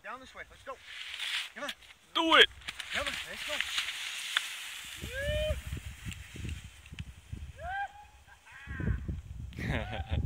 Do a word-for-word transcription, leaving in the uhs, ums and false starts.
down this way. Let's go. Come on. Do it. Come on, let's go.